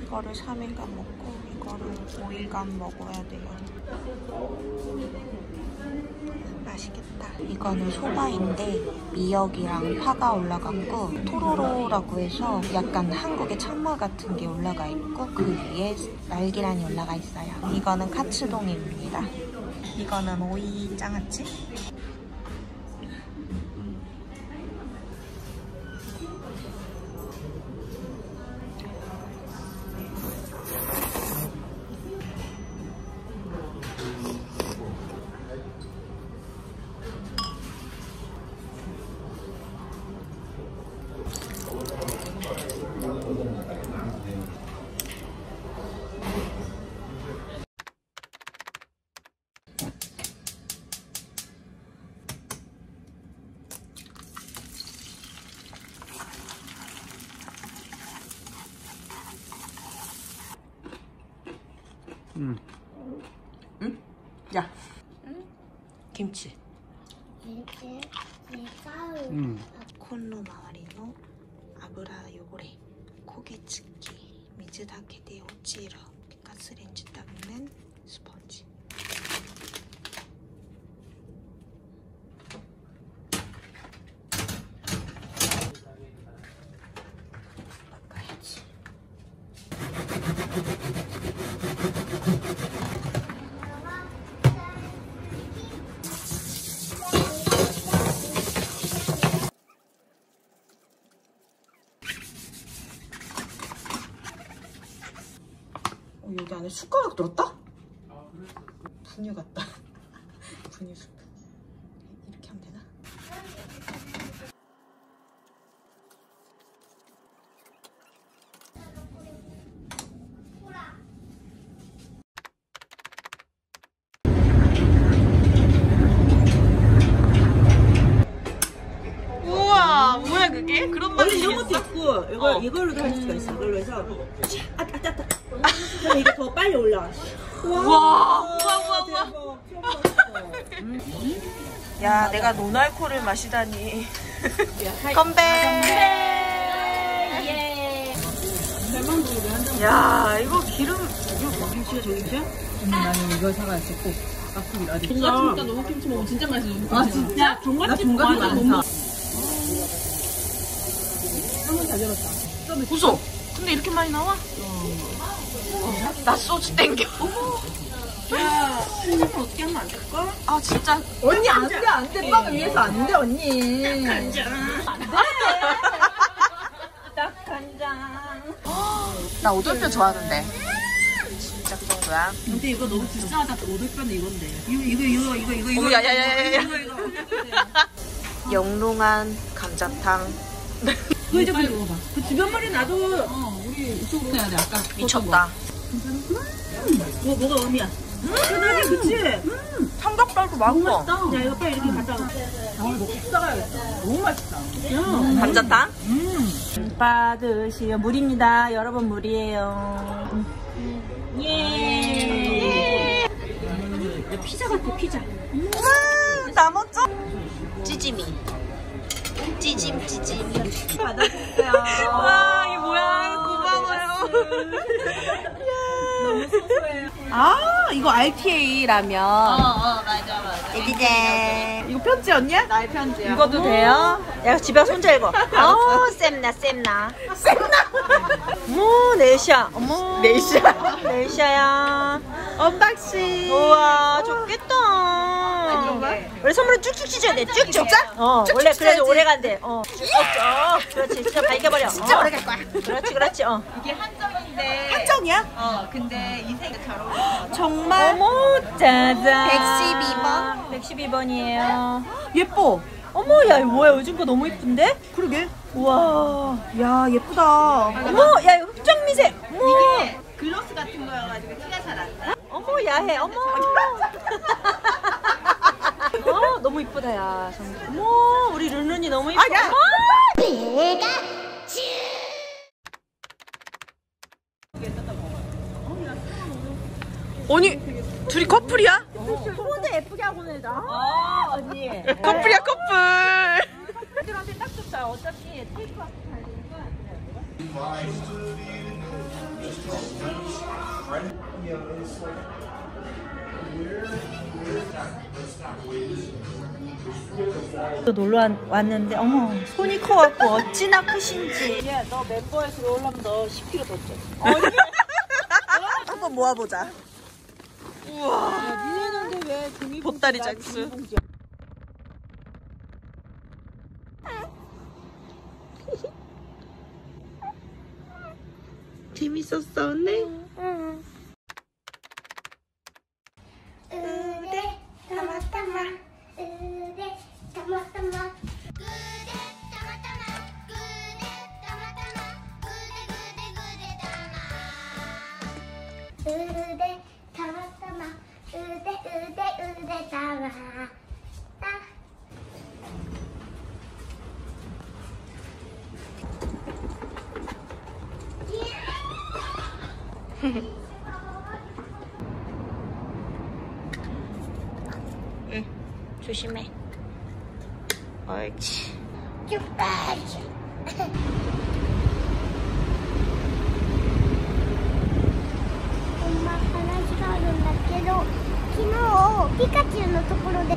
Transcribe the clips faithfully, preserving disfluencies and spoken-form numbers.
이거를 삼 일간 먹고 이거를 오 일간 먹어야 돼요. 맛있겠다. 이거는 소바인데 미역이랑 파가 올라갔고 토로로라고 해서 약간 한국의 찬물 같은 게 올라가 있고 그 위에 날계란이 올라가 있어요. 이거는 카츠동입니다. 이거는 오이 장아찌. 응. 응? 야. 응? 김치. 김치, 응. 콘로 마와리노 아브라 요고레 고기츠키 미즈다케で 落ちる 가스레인지 닦는 스펀지. 바꿔야지. 여기 안에 숟가락 들었다? 아, 그랬어. 분유 같다. 분유 스프. 이렇게 하면 되나? 우와, 뭐야 그게? 그런 맛이 이런 것도 있고 이걸, 어. 이걸로도 할 수가 있어. 이걸로 해서 아, 아, 아, 아. 그럼 이게 더 빨리 올라와. 우와, 우와, 우와, 우와. 음. 야, 내가 노날코를 마시다니. 건배. 예. 야, 이거 기름. 이거 김치가 저 김치야? 근데 나는 이걸 사가지고 꼭 아프기 아직. 진짜 진짜 너무 김치 먹으면 진짜 맛있어. 아 진짜? 야, 종갓집 나 종갓집 완전 많다. 못 한번 잘 열었다. 웃어. 근데 이렇게 많이 나와? 어. 나 소주 땡겨. 야, 한입을 어떻게 하면 안 될까? 아, 진짜. 언니 안돼 안돼 빵을 위해서 안돼 언니. 간장. 딱 간장. 나 오돌뼈 좋아하는데. 진짜 그 정도야. 근데 이거 너무 비싸다. 오돌뼈는 이건데. 이거 이거 이거 이거 이거 이거. 오, 야, 야, 야, 야, 야. 이거 이거. 영롱한 감자탕. 그거 이제 빨리 먹어봐. 그 주변 머리 놔도. 어 우리 이쪽으로 해야 돼 아까. 미쳤다. 뭐 뭐가 음이야? 음, 편하게 그치? 음, 삼겹살도 맛있어. 야 이거 빨리 이렇게 갖다 와. 아 먹고 싸가야겠다. 너무 맛있다. 감자탕? 음. 받으시오. 물입니다. 여러분 물이에요. 예. 예. 야, 피자 같아 피자. 음, 나 멋져. 찌짐이. 찌짐 찌짐. 받아주세요. 와, 이게 뭐야. 고마워요. 너무 소소해요. 아, 이거 알티에이 라면. 어, 어, 맞아, 맞아. 에비데. 이거 편지였냐? 나의 편지야. 이것도 돼요? 야, 집에 손자 읽어. 어, 쌤나, 쌤나. 쌤나? 어머, 네시야. 어머. 네시야. 네시야야. 언박싱. 우와, 좋겠다. 원래 선물은 쭉쭉 찢어야 돼. 쭉쭉. 진짜? 어, 쭉쭉 원래 그래도 찢어야지. 오래 간대. 어. 어, 그렇지. 진짜 밝혀버려. 진짜 어. 오래 갈 거야. 그렇지, 그렇지. 어. 이게 한정인데. 한정이야? 어, 근데 인생이 잘 어울려. 정말? 어머, 짜잔. 백십이 번. 백십이 번이에요. 예뻐. 어머, 야, 이거 뭐야? 요즘 거 너무 예쁜데? 그러게. 우와. 야, 예쁘다. 어머, 야, 이거 흑정미세. 어머. 이게 글로스 같은 거여가지고 티가 잘 안 나. 어머, 야해. 어머. 어, 너무 이쁘다, 야. 정말. 어머, 우리 룬룬이 너무 이뻐. 아, 야. 배가 아니, 둘이 커플이야? 혼자 예쁘게 하고 내자. 아, 언니. 커플이야, 커플. 애들한테 딱 좋다. 어차피 테이크아웃 잘 되니까. 또 놀러 왔는데 어머 손이 커갖고 어찌나 크신지. 야, 너 멤버에서 놀라면 너 십 킬로그램 더 쪄. 한번 모아보자. 우와. 야, 니네는 왜 종이 보따리 장수. 재밌었어 오늘? 응. 으레 타마타마 으레 타마타마 그대 타마타마 그대 타마타마 그대 그대 그대 타마 으레 타마타마 으레 으레 으레 타마 타 응, 조심해. 옳지. 쭈빠지 엄마話があるんだけど昨日ピカチュウのところで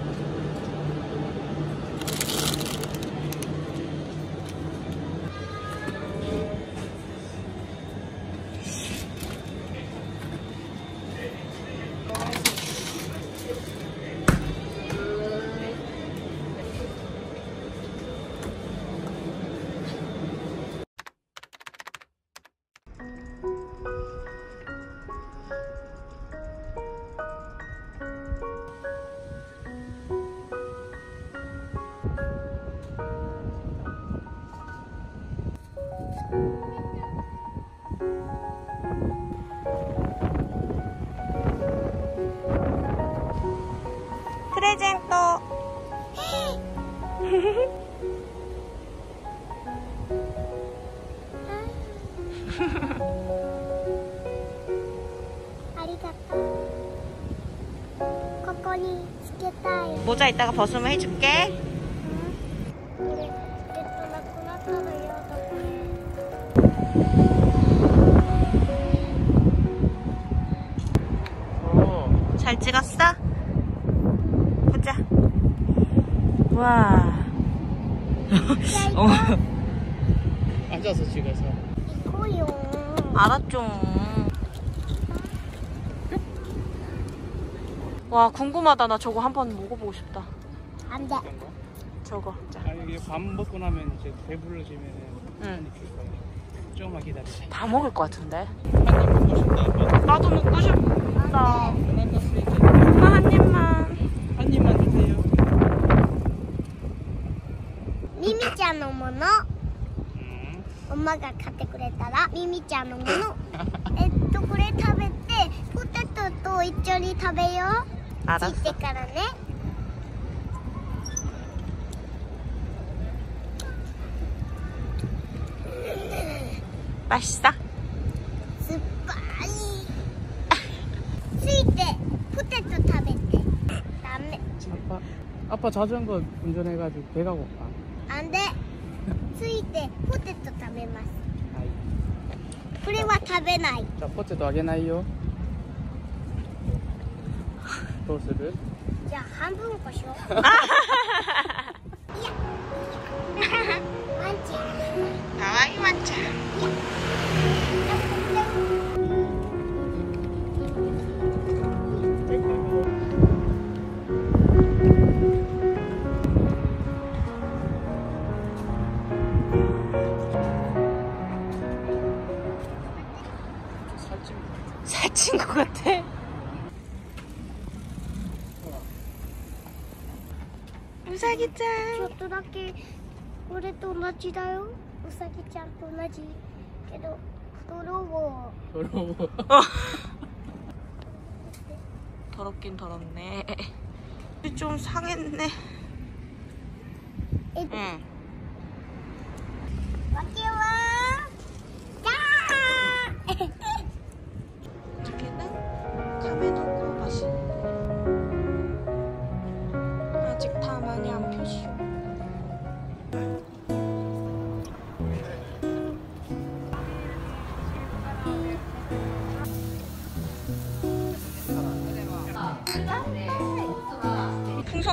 プレゼント。 ありがとう。ここにつけたい。 모자 이따가 벗으면 해줄게. これ、ベッドなくなったら嫌だこれ。 잘 찍었어? 보자. 와. 어. 앉아서 찍어서. 이거요. 알았죠. 와, 궁금하다. 나 저거 한번 먹어보고 싶다. 안 돼. 저거. 자. 아 이게 밥 먹고 나면 이제 배불러지면은 응. 한입 줄 거야. 조금만 기다리자. 다 먹을 것 같은데. 한입 먹고 싶다. 아빠. 나도 먹고 싶다. 만났을 때 엄마 한 입만. 한 입만 주세요. ミミちゃんのもの。 음. 엄마가 買ってくれたらミミちゃんのもの。えっとこれ食べてポテトと一緒に食べよう。 알았어. 切ってからね。 맛있어? 酸っぱい。ついてポテト食べて。ダメ。 아빠 아빠 자전거 운전해가지고 배가 고파. あんで。ついてポテト食べます。 아이. これは食べない。 자 포테도 하게나이요. どうする? じゃあ半分こしよう。いや。ワンちゃん。 가와이 완자. 살찐 것 같아. 우사기짱. ちょっとだけこれと同じだよ。うさぎちゃんと同じけど泥を 더러워. 더럽긴 더럽네. 좀 상했네. 응. 응. 와키와 자. 저기는 카메노코 맛있는 거. 아직 다 많이 안 폈슈.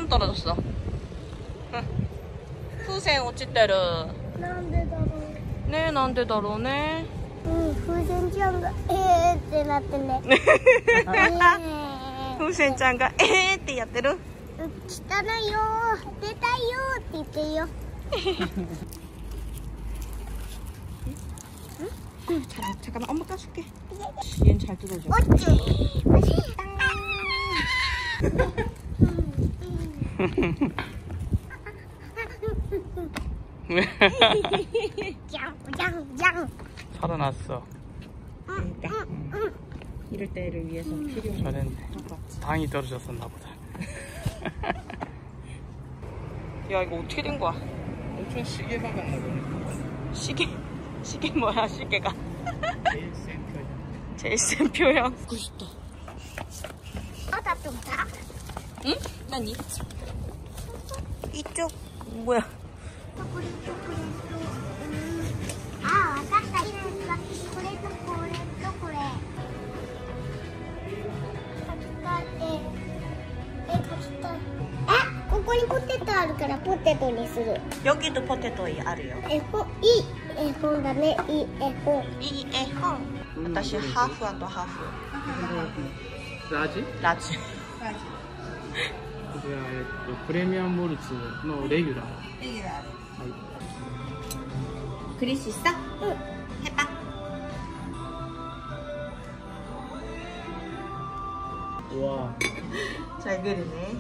처음 떨어졌어. 후생 오찌때르. なんでだろう 네, 난데 다로네. うん風船ちゃんがえーってなってねえ 후생ちゃんが 에ってやってる. ー汚いよー出たいよーって言ってるよ 자, 잠깐만 엄마 까줄게. 얘는 잘 뜯어져. おっちゅいおしい 짱짱짱 살아났어. 이럴 때를 위해서 필요해. 잘했네. 당이 떨어졌었나 보다. 야, 이거 어떻게 된 거야? 엄청 시계 박았나 보네. 시계, 시계 뭐야, 시계가. 제일 센 표현. 제일 센 표현. 듣고 싶다. 바다 좀 다. 응? 난 이. 이쪽, 뭐야? 초콜릿 초콜릿 음. 아, わかった。これとこれとこれ。書き換えて。え、書き換え。あ、ここにポテトあるからポテトにする。 여기도 포테토 알아요. 絵本、いい絵本だね。いい絵本。 이 애헌. 다시 하프 안 또 하프. 라지? 라지. こちら、えっと、プレミアムモルツのレギュラー。 그릴 수 있어? 응. 해봐. 우와. 잘 그리네.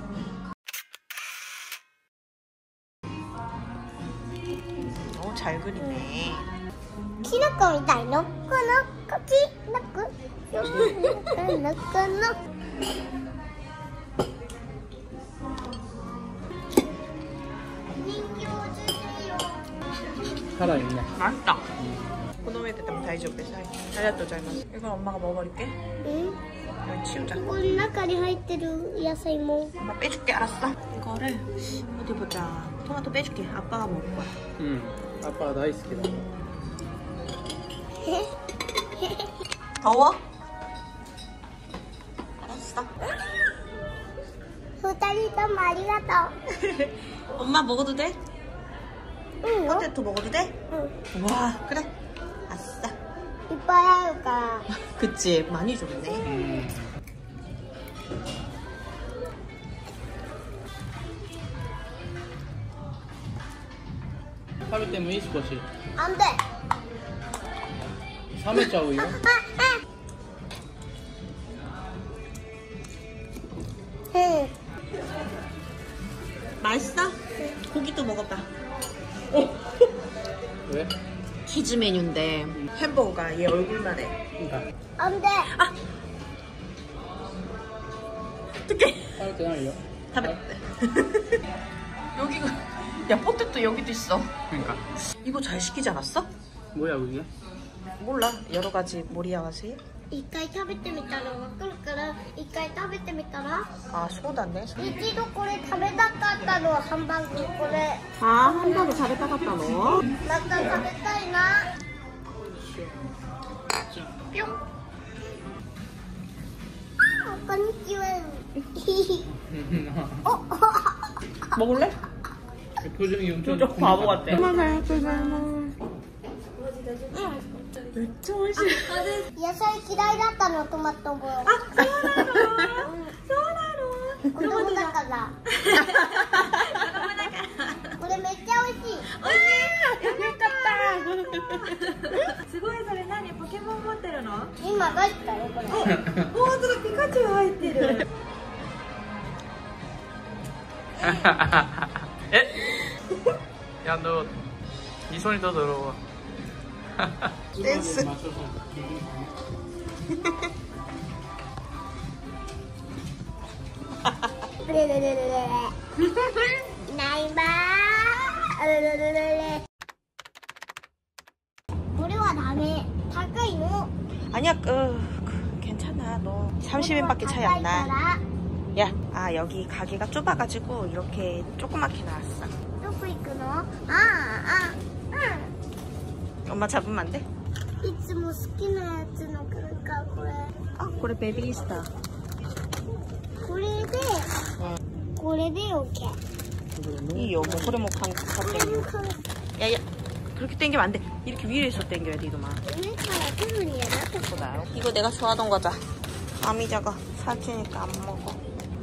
오, 잘 그리네. キノコみたいのこのこきのこのこのこの 살아있네. 맛있다. 그놈에 대답 다이저베 사이. 잘했다,잘ます. 이건 엄마가 먹어버릴게. うん 여기 치우자. この中に入ってる野菜も 엄마 빼줄게, 알았어? 이거를 어디 보자. 토마토 빼줄게. 아빠가 먹을 거야. 응. 아빠가 다이스키다. 더워? 알았어. 二人ともありがと 엄마 먹어도 돼? ううんよ 포테토 먹어도 돼? うん 와, 그래. 아싸. いっぱいあるから 그치, 많이 줬네. 음. 하루 때문에 이少しあんで冷めちゃうよ. 응. 맛있어? 고기도 먹어봐. 왜? 키즈 메뉴인데 햄버거가 얘 얼굴만 해. 그러니까. 안 돼. 아! 어떡해. 하루 때 날려. 다 맵대. 여기가 야 포테토 여기도 있어. 그러니까. 이거 잘 시키지 않았어? 뭐야 그게? 몰라. 여러 가지 모리아가세. 一回食べてみたらわかるから一回食べてみたら 아 소다네. 一度これ食べたかったのハンバーグこれ 아 햄버거 잘했다 갔다 너. また食べたいな 뿅. 아, こんにちは 먹을래? 표정이 엄청 좀 바보 같아. 고마워요, 고마워요. 진짜 맛있어. 野菜嫌いだったのトマトも 아, 소라로. 子供だからこれめっちゃ美味しいすごいそれ何ポケモン持ってるの？ 今出したよこれ本当だピカチュウ入ってる。 에? 야 너 이 손이 더 더러워. 댄스. 나이바. これはダメ。高いの。 아니야, 그, 그 괜찮아. 너 삼십 엔밖에 차이 안 나. 야, 아 여기 가게가 좁아가지고 이렇게 조그맣게 나왔어. どこ行くの？ああ、あ、う 엄마 잡으면 안 돼? ん。いつも好きなやつのなんかこれ。 아, 그래 베비스타. これでこれで OK。 이요 뭐 그래 뭐 간, 다 땡겨. 야야 그렇게 땡기면 안 돼. 이렇게 위에서 땡겨야 돼 이놈아. 上から手振りやな。 보다요. 이거 내가 좋아하던 거자. 아미자가 살찌니까 안 먹어.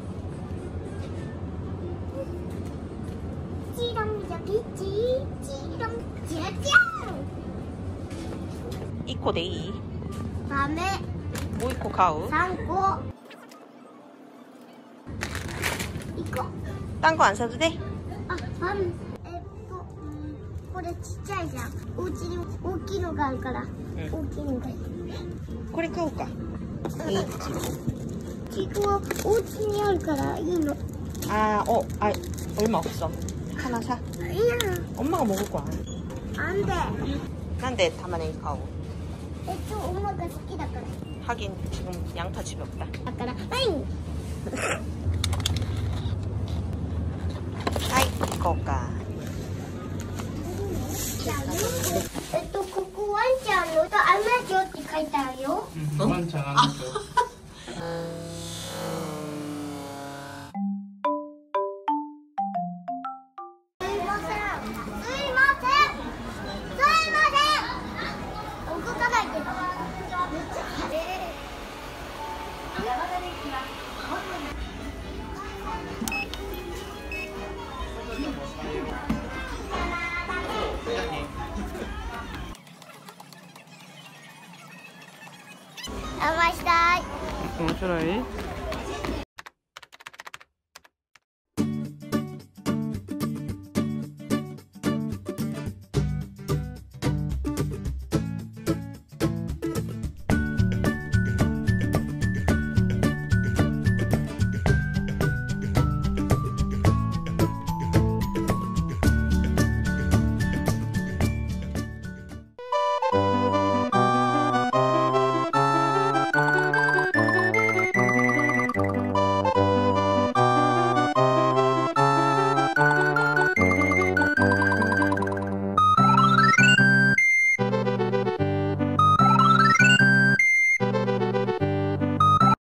찌렁저기 찌찌렁 찌렁. 이코 데이. 다음에 뭐 이코 가우. さんこ。いこ。 딴 거 안 사도 돼? あ、パン。えっと、うんこれちっちゃいじゃん。お家に大きいのがあるから。大きいのがいい。 그래 가울까? 이. ちくわお家にあるからいいの。 아, 어, 아, 얼마 없어. 하나 사. いや、 엄마가 먹을 거야. なんで。 난데 담아낸 가오. えっと、엄마が好きだから。 하긴 지금 양파 집에 없다. だから、はい。 하이, 이거까. えっと、ここワンちゃんのとアナジョって書いてあるよ。 완창 안 했죠. すいません。すいません。すいません。動かないけど。めっちゃ晴れ。あましたい。 面白い